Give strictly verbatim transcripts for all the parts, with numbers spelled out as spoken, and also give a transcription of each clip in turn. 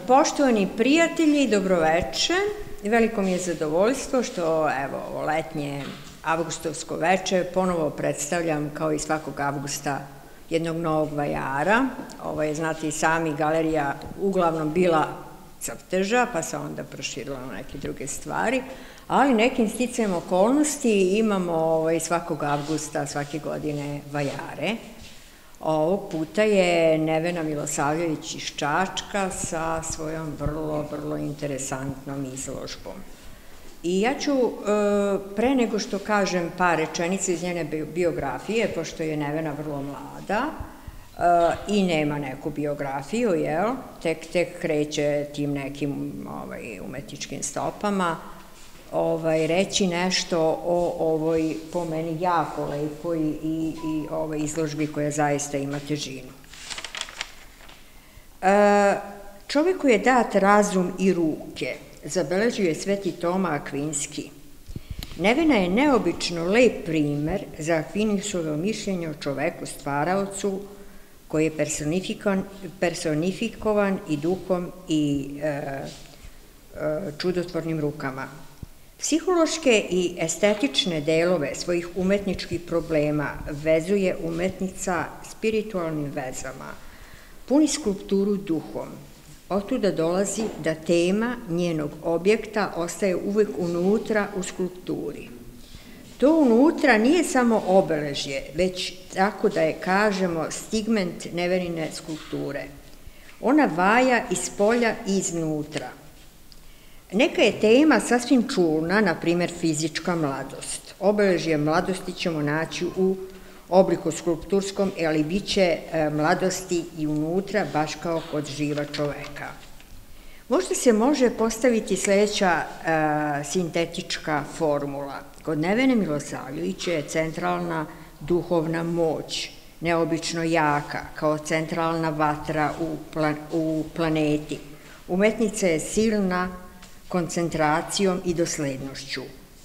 Poštovani prijatelji, dobroveče. Veliko mi je zadovoljstvo što, evo, ovo letnje avgustovsko veče ponovo predstavljam, kao i svakog avgusta, jednog novog vajara. Ovo je, znate i sami, galerija uglavnom bila crteža, pa se onda proširila na neke druge stvari, ali nekim sticajem okolnosti imamo svakog avgusta, svake godine vajare. Ovog puta je Nevena Milosavljević iz Čačka sa svojom vrlo, vrlo interesantnom izložbom. I ja ću, pre nego što kažem par rečenica iz njene biografije, pošto je Nevena vrlo mlada i nema neku biografiju, jel? Tek, tek kreće tim nekim umetničkim stopama, reći nešto o ovoj, po meni, jako lepoj i ovoj izložbi koja zaista ima težinu. Čoveku je dat razum i ruke, zabeležio je Sveti Toma Akvinski. Nevena je neobično lep primer za Akvinisovo mišljenje o čoveku stvaraocu koji je personifikovan i duhom i čudotvornim rukama. Psihološke i estetične delove svojih umetničkih problema vezuje umetnica spiritualnim vezama, puni skulpturu duhom. Otuda dolazi da tema njenog objekta ostaje uvek unutra u skulpturi. To unutra nije samo obeležje, već, tako da je kažemo, stigment Nevenine skulpture. Ona vaja iz polja i iznutra. Neka je tema sasvim čulna, na primer fizička mladost. Obeležje mladosti ćemo naći u obliku skulpturskom, ali bit će mladosti i unutra, baš kao kod živa čoveka. Možda se može postaviti sledeća sintetička formula. Kod Nevene Milosavljević je centralna duhovna moć, neobično jaka, kao centralna vatra u planeti. Umetnica je silna koncentracijom i doslednošću.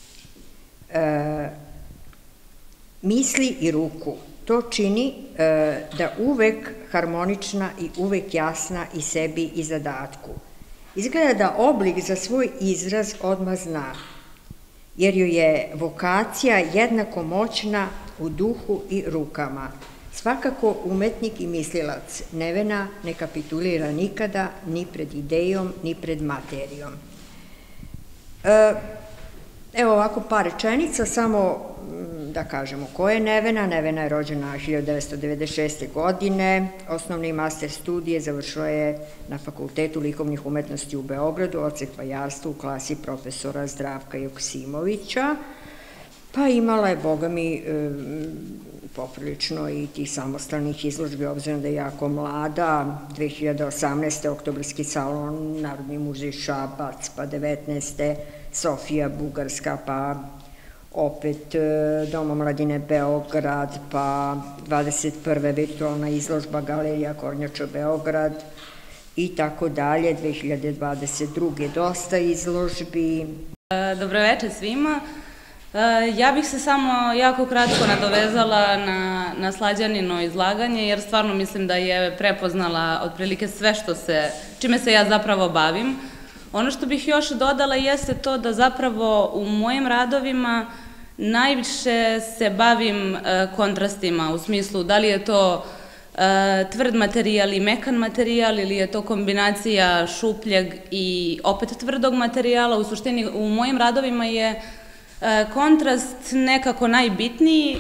Misli i ruku. To čini da uvek harmonična i uvek jasna i sebi i zadatku. Izgleda da oblik za svoj izraz odmah zna, jer joj je vokacija jednako moćna u duhu i rukama. Svakako umetnik i mislilac. Nevena ne kapitulira nikada, ni pred idejom, ni pred materijom. Evo ovako par rečenica, samo da kažemo ko je Nevena. Nevena je rođena hiljadu devetsto devedeset šeste. godine, osnovne i master studije završila je na Fakultetu likovnih umetnosti u Beogradu, odsek vajarstva u klasi profesora Zdravka Joksimovića, pa imala je, boga mi, poprilično i tih samostalnih izložbi, obzirom da je jako mlada. dve hiljade osamnaeste. Oktobarski salon, Narodni muzej Šabac, pa devetnaeste. Sofija Bugarska, pa opet Dom omladine Beograd, pa dvadeset prve. virtualna izložba Galerija Kornjača Beograd i tako dalje. dve hiljade dvadeset druge. dosta izložbi. Dobroveče svima. Ja bih se samo jako kratko nadovezala na Slađanino izlaganje, jer stvarno mislim da je prepoznala otprilike sve čime se ja zapravo bavim. Ono što bih još dodala jeste to da zapravo u mojim radovima najviše se bavim kontrastima, u smislu da li je to tvrd materijal i mekan materijal ili je to kombinacija šupljeg i opet tvrdog materijala. U suštini u mojim radovima je kontrast nekako najbitniji,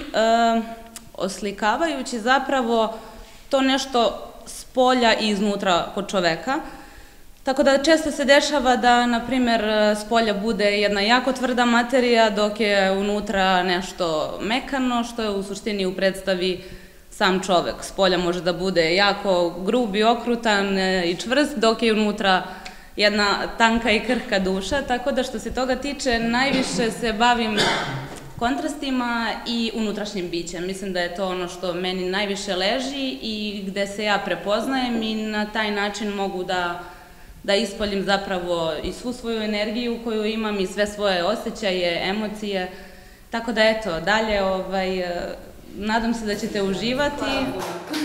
oslikavajući zapravo to nešto s polja i iznutra kod čoveka. Tako da često se dešava da, na primer, s polja bude jedna jako tvrda materija, dok je unutra nešto mekano, što je u suštini u predstavi sam čovek. S polja može da bude jako grub i okrutan i čvrst, dok je unutra jedna tanka i krhka duša, tako da što se toga tiče najviše se bavim kontrastima i unutrašnjim bićem. Mislim da je to ono što meni najviše leži i gde se ja prepoznajem i na taj način mogu da ispoljim zapravo i svu svoju energiju koju imam i sve svoje osjećaje, emocije. Tako da eto, dalje nadam se da ćete uživati.